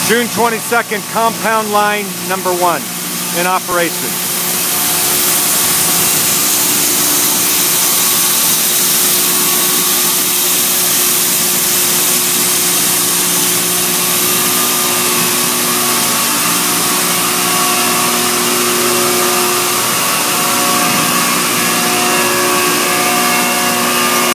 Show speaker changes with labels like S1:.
S1: June 22nd, compound line number 1 in operation.